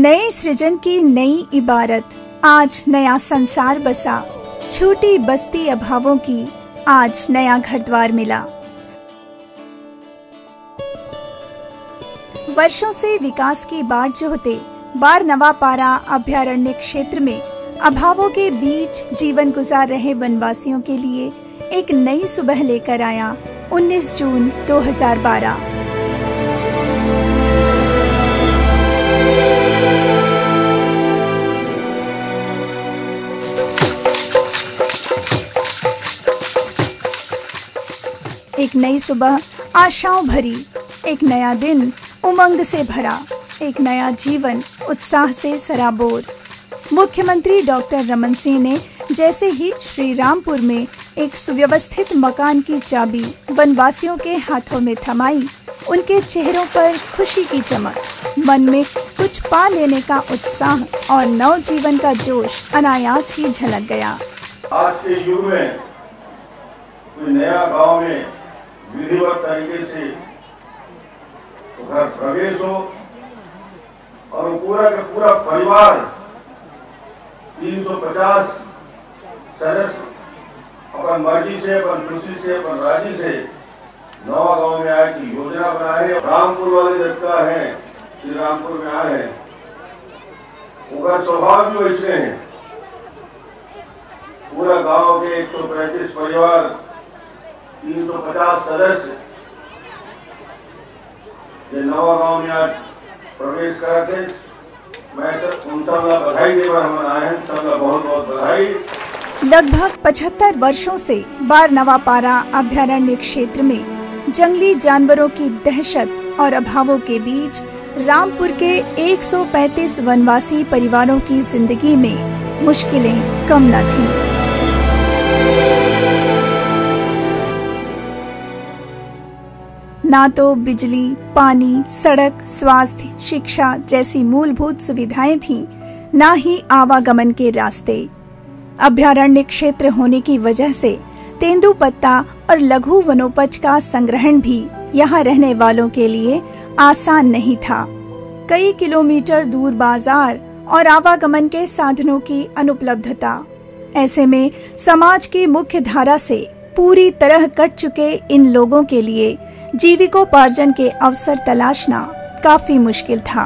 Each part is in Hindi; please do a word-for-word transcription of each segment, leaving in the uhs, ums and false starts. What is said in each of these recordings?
नए सृजन की नई इबारत, आज नया संसार बसा। छूटी बस्ती अभावों की, आज नया घर द्वार मिला। वर्षों से विकास की बाट जोहते बारनवापारा अभयारण्य क्षेत्र में अभावों के बीच जीवन गुजार रहे वनवासियों के लिए एक नई सुबह लेकर आया उन्नीस जून दो हज़ार बारह। एक नई सुबह आशाओं भरी, एक नया दिन उमंग से भरा, एक नया जीवन उत्साह से सराबोर। मुख्यमंत्री डॉक्टर रमन सिंह ने जैसे ही श्री रामपुर में एक सुव्यवस्थित मकान की चाबी वनवासियों के हाथों में थमाई, उनके चेहरों पर खुशी की चमक, मन में कुछ पा लेने का उत्साह और नव जीवन का जोश अनायास ही झलक गया। आज के युग में कोई नया गांव में विधिवत तरीके से घर प्रवेश हो और वो पूरा का पूरा परिवार तीन सौ पचास सदस्य अपन मर्जी से, अपन खुशी से, अपन राजी से नवा गांव में आए की योजना बनाए। रामपुर वाले जब का है, श्री रामपुर में आए हैं, उनका स्वभाव भी वैसे है। पूरा गांव के एक सौ पैंतीस परिवार, तीन सौ पचास सदस्य ये नवा गांव में आज प्रवेश करते, मैं सर उन सबका बधाई देकर हम आए हैं, सबका बहुत बहुत बधाई। लगभग पचहत्तर वर्षों से बारनवापारा अभयारण्य क्षेत्र में जंगली जानवरों की दहशत और अभावों के बीच रामपुर के एक सौ पैंतीस वनवासी परिवारों की जिंदगी में मुश्किलें कम न थीं। ना तो बिजली, पानी, सड़क, स्वास्थ्य, शिक्षा जैसी मूलभूत सुविधाएं थीं, ना ही आवागमन के रास्ते। अभयारण्य क्षेत्र होने की वजह से तेंदुपत्ता और लघु वनोपज का संग्रहण भी यहाँ रहने वालों के लिए आसान नहीं था। कई किलोमीटर दूर बाजार और आवागमन के साधनों की अनुपलब्धता, ऐसे में समाज की मुख्य धारा से पूरी तरह कट चुके इन लोगों के लिए जीविकोपार्जन के अवसर तलाशना काफी मुश्किल था।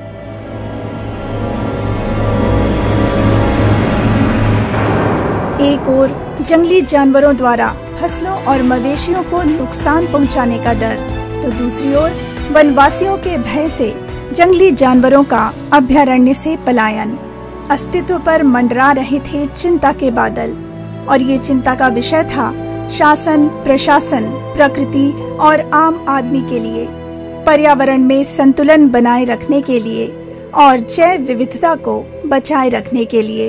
एक ओर जंगली जानवरों द्वारा फसलों और मवेशियों को नुकसान पहुंचाने का डर, तो दूसरी ओर वनवासियों के भय से जंगली जानवरों का अभयारण्य से पलायन। अस्तित्व पर मंडरा रहे थे चिंता के बादल, और ये चिंता का विषय था शासन, प्रशासन, प्रकृति और आम आदमी के लिए, पर्यावरण में संतुलन बनाए रखने के लिए और जैव विविधता को बचाए रखने के लिए।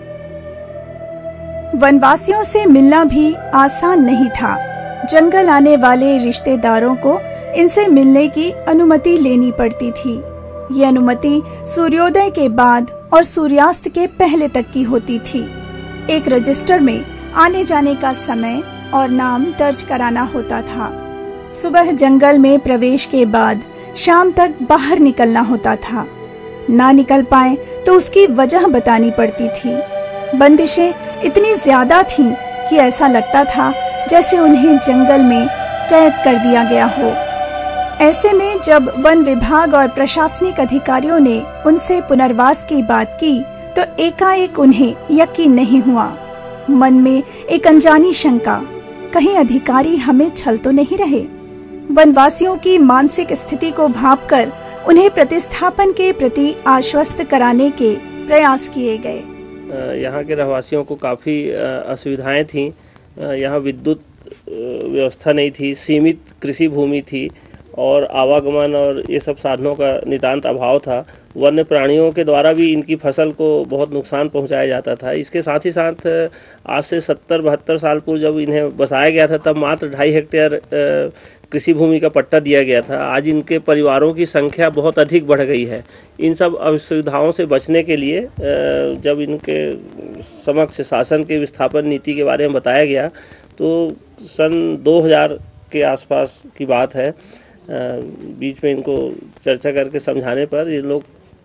वनवासियों से मिलना भी आसान नहीं था। जंगल आने वाले रिश्तेदारों को इनसे मिलने की अनुमति लेनी पड़ती थी। ये अनुमति सूर्योदय के बाद और सूर्यास्त के पहले तक की होती थी। एक रजिस्टर में आने जाने का समय और नाम दर्ज कराना होता था। सुबह जंगल में प्रवेश के बाद शाम तक बाहर निकलना होता था। ना निकल पाए तो उसकी वजह बतानी पड़ती थी। बंदिशें इतनी ज्यादा थीं कि ऐसा लगता था जैसे उन्हें जंगल में कैद कर दिया गया हो। ऐसे में जब वन विभाग और प्रशासनिक अधिकारियों ने उनसे पुनर्वास की बात की तो एकाएक उन्हें यकीन नहीं हुआ। मन में एक अनजानी शंका, कहीं अधिकारी हमें छल तो नहीं रहे। वनवासियों की मानसिक स्थिति को भांपकर उन्हें प्रतिस्थापन के प्रति आश्वस्त कराने के प्रयास किए गए। यहाँ के रहवासियों को काफ़ी असुविधाएं थीं। यहाँ विद्युत व्यवस्था नहीं थी, सीमित कृषि भूमि थी और आवागमन और ये सब साधनों का नितांत अभाव था। वन्य प्राणियों के द्वारा भी इनकी फसल को बहुत नुकसान पहुंचाया जाता था। इसके साथ ही साथ आज से सत्तर बहत्तर साल पूर्व जब इन्हें बसाया गया था तब मात्र ढाई हेक्टेयर कृषि भूमि का पट्टा दिया गया था। आज इनके परिवारों की संख्या बहुत अधिक बढ़ गई है। इन सब असुविधाओं से बचने के लिए जब इनके समक्ष शासन के विस्थापन नीति के बारे में बताया गया तो सन दो हज़ार के आसपास की बात है। बीच में इनको चर्चा करके समझाने पर ये लोग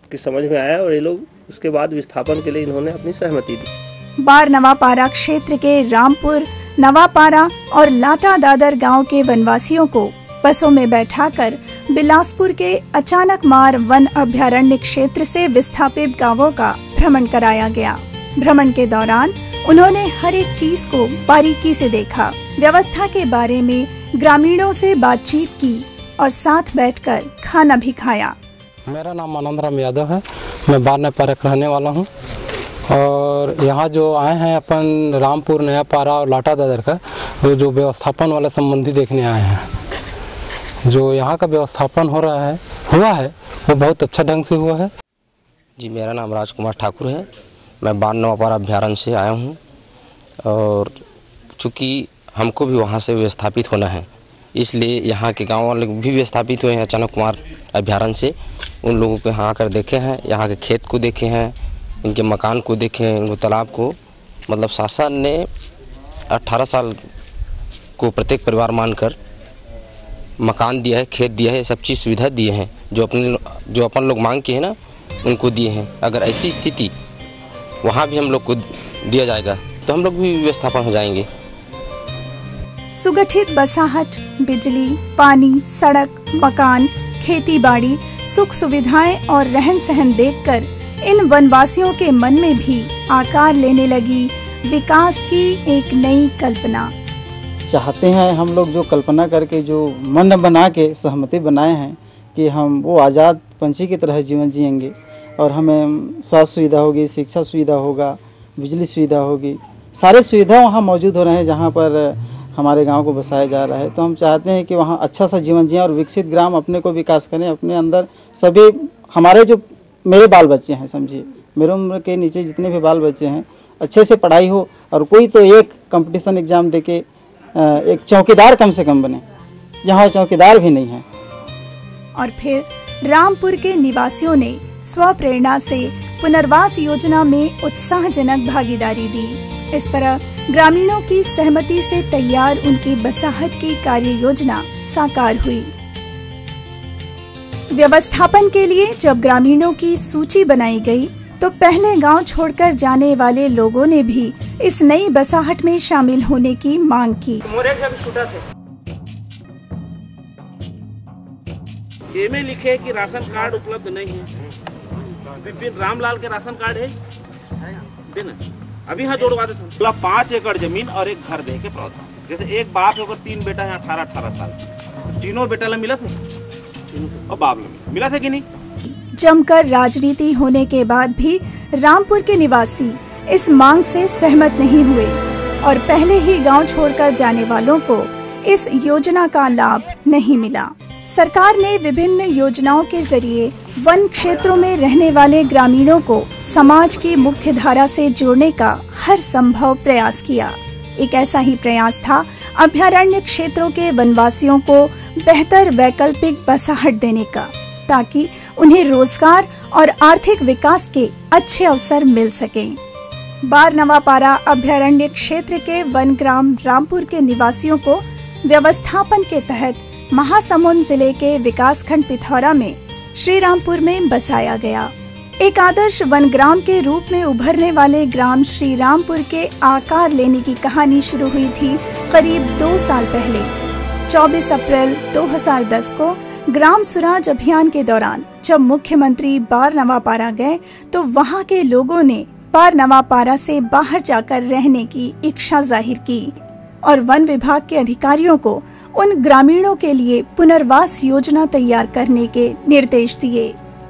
की समझ में आया और ये लोग उसके बाद विस्थापन के लिए इन्होंने अपनी सहमति दी। बार नवापारा क्षेत्र के रामपुर, नवापारा और लाटा दादर गांव के वनवासियों को बसों में बैठाकर बिलासपुर के अचानक मार वन अभयारण्य क्षेत्र से विस्थापित गांवों का भ्रमण कराया गया। भ्रमण के दौरान उन्होंने हर एक चीज को बारीकी से देखा, व्यवस्था के बारे में ग्रामीणों से बातचीत की और साथ बैठकर खाना भी खाया। मेरा नाम आनंद राम यादव है, मैं बार नवापारा का रहने वाला हूँ और यहाँ जो आए हैं अपन रामपुर, नयापारा और लाटा दादर का वो जो व्यवस्थापन वाले संबंधी देखने आए हैं। जो यहाँ का व्यवस्थापन हो रहा है हुआ है वो बहुत अच्छा ढंग से हुआ है। जी, मेरा नाम राजकुमार ठाकुर है, मैं बार नवापारा अभ्यारण्य से आया हूँ और चूँकि हमको भी वहाँ से विस्थापित होना है इसलिए यहाँ के गांव वाले भी विस्थापित हुए हैं अचानक कुमार अभ्यारण्य से। उन लोगों को यहाँ आकर देखे हैं, यहाँ के खेत को देखे हैं, उनके मकान को देखे हैं, उनको तालाब को, मतलब शासन ने अठारह साल को प्रत्येक परिवार मानकर मकान दिया है, खेत दिया है, सब चीज़ सुविधा दिए हैं जो अपने जो अपन लोग मांग के हैं ना उनको दिए हैं। अगर ऐसी स्थिति वहाँ भी हम लोग को दिया जाएगा तो हम लोग भी विस्थापन हो जाएंगे। सुगठित बसाहट, बिजली, पानी, सड़क, मकान, खेती बाड़ी, सुख सुविधाएं और रहन सहन देखकर इन वनवासियों के मन में भी आकार लेने लगी विकास की एक नई कल्पना। चाहते हैं हम लोग जो कल्पना करके जो मन बना के सहमति बनाए हैं कि हम वो आज़ाद पंछी की तरह जीवन जिएंगे और हमें स्वास्थ्य सुविधा होगी, शिक्षा सुविधा होगा, बिजली सुविधा होगी, सारे सुविधा वहाँ मौजूद हो रहे हैं जहाँ पर हमारे गांव को बसाया जा रहा है। तो हम चाहते हैं कि वहाँ अच्छा सा जीवन जिएं और विकसित ग्राम अपने को विकास करें। अपने अंदर सभी हमारे जो मेरे बाल बच्चे हैं, समझिए मेरे उम्र के नीचे जितने भी बाल बच्चे हैं, अच्छे से पढ़ाई हो और कोई तो एक कंपटीशन एग्ज़ाम दे के एक चौकीदार कम से कम बने, जहाँ चौकीदार भी नहीं है। और फिर रामपुर के निवासियों ने स्वप्रेरणा से पुनर्वास योजना में उत्साहजनक भागीदारी दी। इस तरह ग्रामीणों की सहमति से तैयार उनकी बसाहट की कार्य योजना साकार हुई। व्यवस्थापन के लिए जब ग्रामीणों की सूची बनाई गई तो पहले गांव छोड़कर जाने वाले लोगों ने भी इस नई बसाहट में शामिल होने की मांग की। में लिखे कि राशन कार्ड उपलब्ध नहीं है। विपिन रामलाल के राशन कार्ड है देना, अभी यहाँ जोड़वा देते हैं। पाँच एकड़ जमीन और एक घर दे के प्रावधान, जैसे एक बाप है और तीन बेटा है अठारह अठारह साल, तीनों बेटा ला मिला था और बाप ला मिला था कि नहीं। जमकर राजनीति होने के बाद भी रामपुर के निवासी इस मांग से सहमत नहीं हुए और पहले ही गांव छोड़कर जाने वालों को इस योजना का लाभ नहीं मिला। सरकार ने विभिन्न योजनाओं के जरिए वन क्षेत्रों में रहने वाले ग्रामीणों को समाज की मुख्य धारा से जोड़ने का हर संभव प्रयास किया। एक ऐसा ही प्रयास था अभयारण्य क्षेत्रों के वनवासियों को बेहतर वैकल्पिक बसाहट देने का, ताकि उन्हें रोजगार और आर्थिक विकास के अच्छे अवसर मिल सकें। बार नवापारा अभयारण्य क्षेत्र के वन ग्राम रामपुर के निवासियों को व्यवस्थापन के तहत महासमुंद जिले के विकासखंड पिथौरा में श्री रामपुर में बसाया गया। एक आदर्श वन ग्राम के रूप में उभरने वाले ग्राम श्री रामपुर के आकार लेने की कहानी शुरू हुई थी करीब दो साल पहले। चौबीस अप्रैल दो हज़ार दस को ग्राम सुराज अभियान के दौरान जब मुख्यमंत्री बार नवापारा गए तो वहां के लोगों ने बार नवापारा से बाहर जाकर रहने की इच्छा जाहिर की और वन विभाग के अधिकारियों को उन ग्रामीणों के लिए पुनर्वास योजना तैयार करने के निर्देश दिए।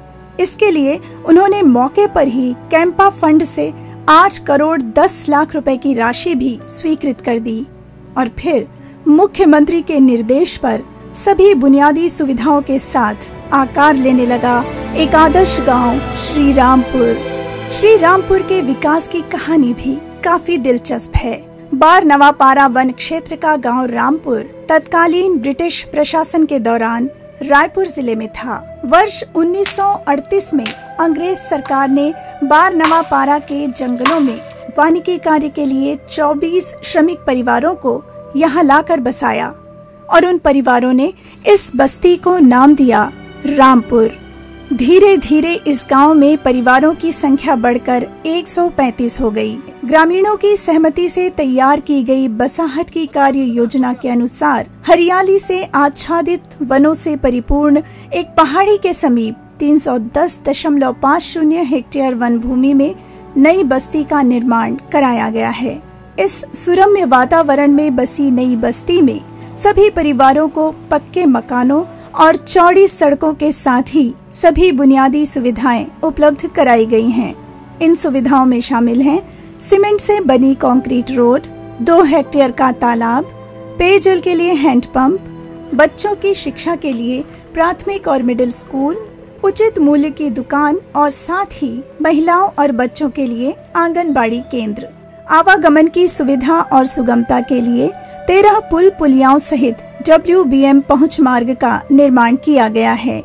इसके लिए उन्होंने मौके पर ही कैंपा फंड से आठ करोड़ दस लाख रुपए की राशि भी स्वीकृत कर दी और फिर मुख्यमंत्री के निर्देश पर सभी बुनियादी सुविधाओं के साथ आकार लेने लगा एक आदर्श गांव श्री रामपुर। श्री रामपुर के विकास की कहानी भी काफी दिलचस्प है। बार नवापारा वन क्षेत्र का गांव रामपुर तत्कालीन ब्रिटिश प्रशासन के दौरान रायपुर जिले में था। वर्ष उन्नीस सौ अड़तीस में अंग्रेज सरकार ने बार नवापारा के जंगलों में वानिकी कार्य के लिए चौबीस श्रमिक परिवारों को यहाँ लाकर बसाया और उन परिवारों ने इस बस्ती को नाम दिया रामपुर। धीरे धीरे इस गांव में परिवारों की संख्या बढ़कर एक सौ पैंतीस हो गई। ग्रामीणों की सहमति से तैयार की गई बसाहट की कार्य योजना के अनुसार हरियाली से आच्छादित वनों से परिपूर्ण एक पहाड़ी के समीप तीन सौ दस दशमलव पाँच शून्य हेक्टेयर वन भूमि में नई बस्ती का निर्माण कराया गया है। इस सुरम्य वातावरण में बसी नई बस्ती में सभी परिवारों को पक्के मकानों और चौड़ी सड़कों के साथ ही सभी बुनियादी सुविधाएं उपलब्ध कराई गई हैं। इन सुविधाओं में शामिल हैं सीमेंट से बनी कंक्रीट रोड, दो हेक्टेयर का तालाब, पेयजल के लिए हैंडपंप, बच्चों की शिक्षा के लिए प्राथमिक और मिडिल स्कूल, उचित मूल्य की दुकान और साथ ही महिलाओं और बच्चों के लिए आंगनबाड़ी केंद्र। आवागमन की सुविधा और सुगमता के लिए तेरह पुल पुलियाओं सहित डब्ल्यू बी एम पहुंच मार्ग का निर्माण किया गया है।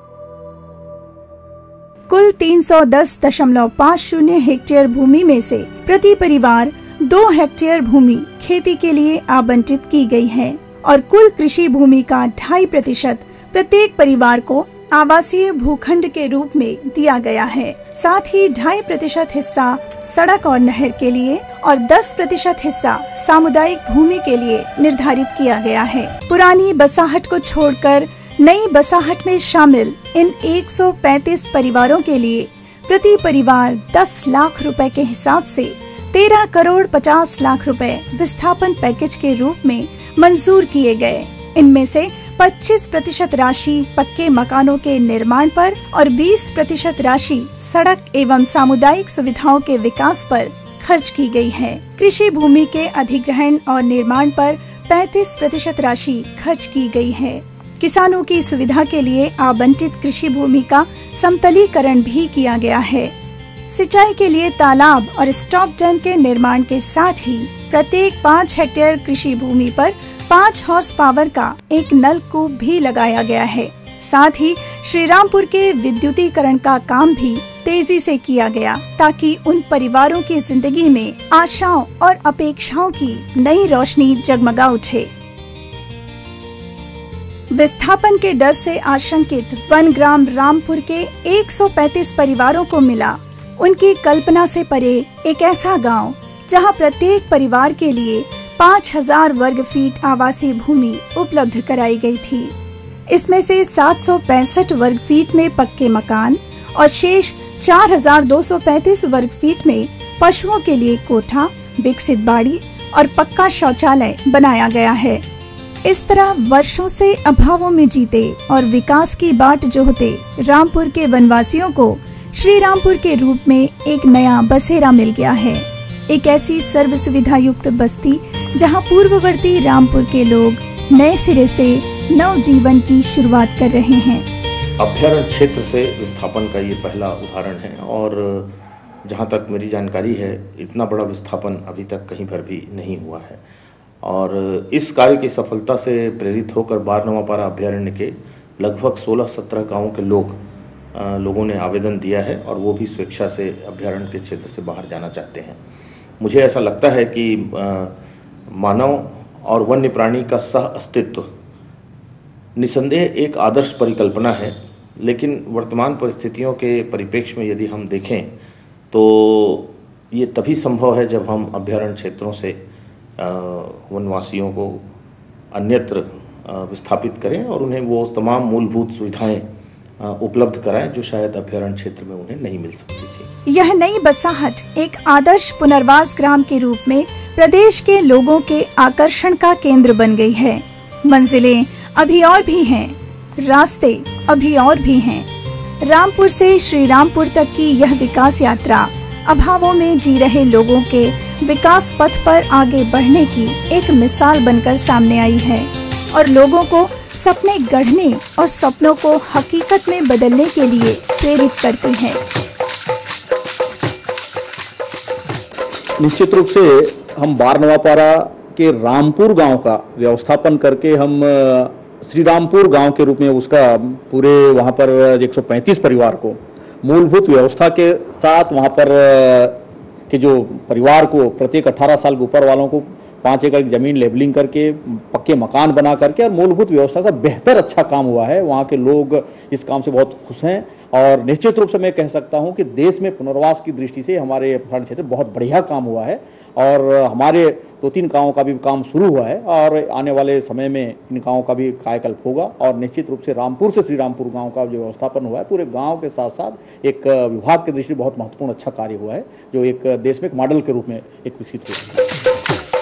कुल तीन सौ दस दशमलव पाँच शून्य हेक्टेयर भूमि में से प्रति परिवार दो हेक्टेयर भूमि खेती के लिए आवंटित की गई है और कुल कृषि भूमि का ढाई प्रतिशत प्रत्येक परिवार को आवासीय भूखंड के रूप में दिया गया है। साथ ही ढाई प्रतिशत हिस्सा सड़क और नहर के लिए और दस प्रतिशत हिस्सा सामुदायिक भूमि के लिए निर्धारित किया गया है। पुरानी बसाहट को छोड़कर नई बसाहट में शामिल इन एक सौ पैंतीस परिवारों के लिए प्रति परिवार दस लाख रुपए के हिसाब से तेरह करोड़ पचास लाख रुपए विस्थापन पैकेज के रूप में मंजूर किए गए। इनमें से पच्चीस प्रतिशत राशि पक्के मकानों के निर्माण पर और बीस प्रतिशत राशि सड़क एवं सामुदायिक सुविधाओं के विकास पर खर्च की गई है। कृषि भूमि के अधिग्रहण और निर्माण पर पैंतीस प्रतिशत राशि खर्च की गई है। किसानों की सुविधा के लिए आवंटित कृषि भूमि का समतलीकरण भी किया गया है। सिंचाई के लिए तालाब और स्टॉप डैम के निर्माण के साथ ही प्रत्येक पाँच हेक्टेयर कृषि भूमि पर पाँच हॉर्स पावर का एक नलकूप भी लगाया गया है। साथ ही श्रीरामपुर के विद्युतीकरण का काम भी तेजी से किया गया ताकि उन परिवारों की जिंदगी में आशाओं और अपेक्षाओं की नई रोशनी जगमगा उठे। विस्थापन के डर से आशंकित वन ग्राम रामपुर के एक सौ पैंतीस परिवारों को मिला उनकी कल्पना से परे एक ऐसा गांव जहां प्रत्येक परिवार के लिए पाँच हजार वर्ग फीट आवासीय भूमि उपलब्ध कराई गई थी। इसमें से सात सौ पैंसठ वर्ग फीट में पक्के मकान और शेष चार हजार दो सौ पैंतीस वर्ग फीट में पशुओं के लिए कोठा, विकसित बाड़ी और पक्का शौचालय बनाया गया है। इस तरह वर्षों से अभावों में जीते और विकास की बाट जोहते रामपुर के वनवासियों को श्री रामपुर के रूप में एक नया बसेरा मिल गया है। एक ऐसी सर्व सुविधा युक्त बस्ती जहां पूर्ववर्ती रामपुर के लोग नए सिरे से नव जीवन की शुरुआत कर रहे हैं। अभ्यारण्य क्षेत्र से विस्थापन का ये पहला उदाहरण है और जहाँ तक मेरी जानकारी है इतना बड़ा विस्थापन अभी तक कहीं पर भी नहीं हुआ है। और इस कार्य की सफलता से प्रेरित होकर बारनवापारा अभ्यारण्य के लगभग सोलह सत्रह गाँवों के लोग आ, लोगों ने आवेदन दिया है और वो भी स्वेच्छा से अभ्यारण्य के क्षेत्र से बाहर जाना चाहते हैं। मुझे ऐसा लगता है कि आ, मानव और वन्य प्राणी का सह अस्तित्व निसंदेह एक आदर्श परिकल्पना है, लेकिन वर्तमान परिस्थितियों के परिप्रेक्ष्य में यदि हम देखें तो ये तभी संभव है जब हम अभ्यारण्य क्षेत्रों से वनवासियों को अन्यत्र विस्थापित करें और उन्हें वो तमाम मूलभूत सुविधाएं उपलब्ध कराएं जो शायद अभ्यारण्य क्षेत्र में उन्हें नहीं मिल सकती थी। यह नई बसाहट एक आदर्श पुनर्वास ग्राम के रूप में प्रदेश के लोगों के आकर्षण का केंद्र बन गई है। मंजिलें अभी और भी हैं, रास्ते अभी और भी हैं। रामपुर से श्री रामपुर तक की यह विकास यात्रा अभावों में जी रहे लोगों के विकास पथ पर आगे बढ़ने की एक मिसाल बनकर सामने आई है और लोगों को सपने गढ़ने और सपनों को हकीकत में बदलने के लिए प्रेरित करती है। निश्चित रूप से हम बारनवापारा के रामपुर गांव का व्यवस्थापन करके हम श्री रामपुर गांव के रूप में उसका पूरे वहां पर एक सौ पैंतीस परिवार को मूलभूत व्यवस्था के साथ वहां पर के जो परिवार को प्रत्येक अठारह साल के ऊपर वालों को पाँच एकड़ की ज़मीन लेबलिंग करके पक्के मकान बना करके और मूलभूत व्यवस्था से बेहतर अच्छा काम हुआ है। वहाँ के लोग इस काम से बहुत खुश हैं और निश्चित रूप से मैं कह सकता हूं कि देश में पुनर्वास की दृष्टि से हमारे प्रसारण क्षेत्र बहुत बढ़िया काम हुआ है और हमारे दो तीन गांवों का भी काम शुरू हुआ है और आने वाले समय में इन गांवों का भी कायाकल्प होगा और निश्चित रूप से रामपुर से श्री रामपुर गांव का जो व्यवस्थापन हुआ है पूरे गांव के साथ साथ एक विभाग की दृष्टि बहुत महत्वपूर्ण अच्छा कार्य हुआ है जो एक देश में एक मॉडल के रूप में एक विकसित हुआ है।